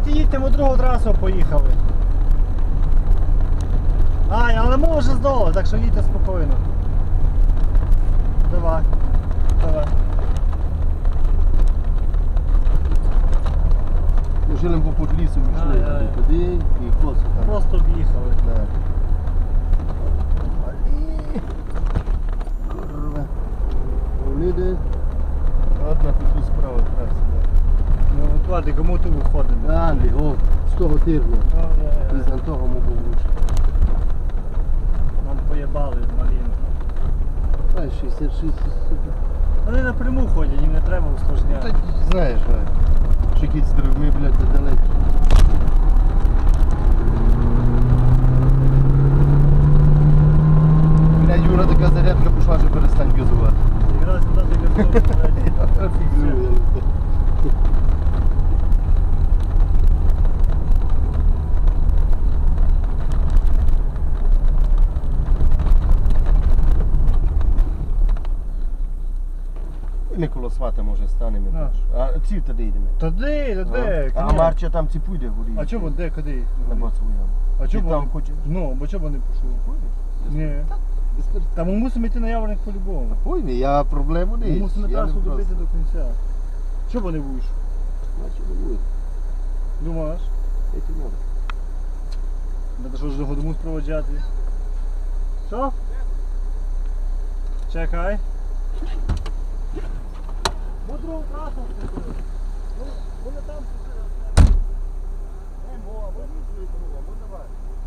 їдьте, ми другу трасу поїхали. Ай, але ми вже здали, так що їдьте спокійно. Давай. Давай. Ми жилим по лісу йшли туди і косу там. Просто об'їхали. Да. Курва. Уліди. Одна тут справа траса. Ну, виходить, кому ти виходимо? Далі, о, з того тижня. І за того ми був лучше. Нам поєбали малину. Ай, 66, сука. Вони напряму ходять, їм не треба усложняти. Та знаєш, шикіть з дровами, блядь, далеко. Блядь, Юра, така зарядка пішла, що перестань газувати. Якраз туди газують. Фіксую. Не коло свата може станемо. А ці туди йдемо. Туди. А Марча там ці пуйде горі. А чого де, куди? На бацву яму. А чого там вони? хоче? Ну, бо чого вони пішли? Ні. Та ми мусимо йти на Яворник по-любому. Пойми, я проблему не Ми є. мусимо трасу добити до кінця. Чого вони будеш? Значить не буде. Думаєш? Эти надо. Треба що ж до Годому спроводжати. Що? Чекай. Другу трасу встигли. Ну, вони там встигли. Давай.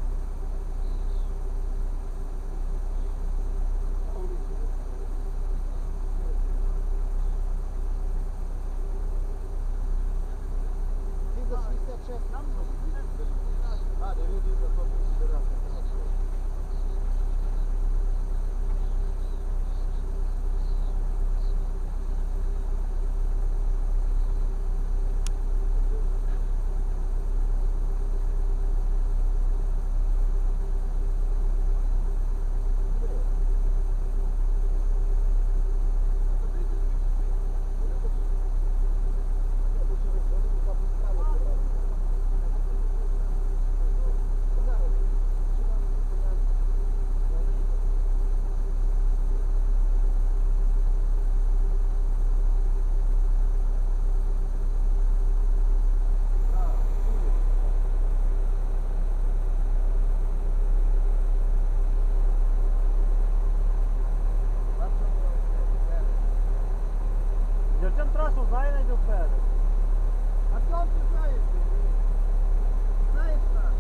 Артем трасу знає, найде вперед. Артем, ти знаєш? Знаєш так?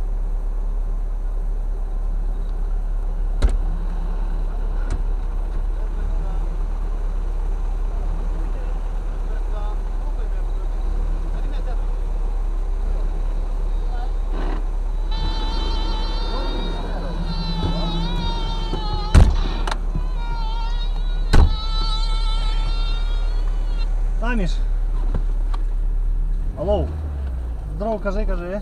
Таміш. Алло. Здорово, кажи.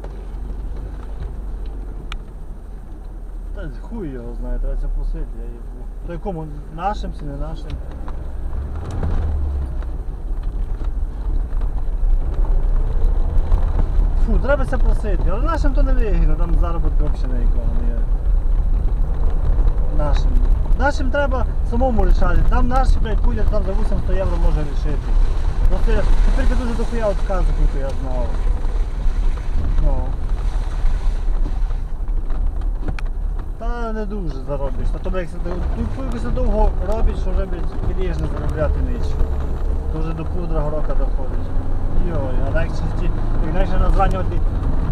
Та хуй його знає, треба це просити, я їбу. То якому? Нашим чи не нашим? Фу, треба це просити, але нашим то не вигідно, там заробітку взагалі ніякого не є. Нашим треба самому рішати. Там наші, блядь, пуйдять, там за 800 євро може рішити. Просто тепер ти дуже дохуя відказу, яку я знав. Ну. Та не дуже заробиш. А то, блядь, якось довго робиш, що вже, блядь, підеш не заробляти нічого. То вже до пудра грока доходить. Йой, а інакше названювати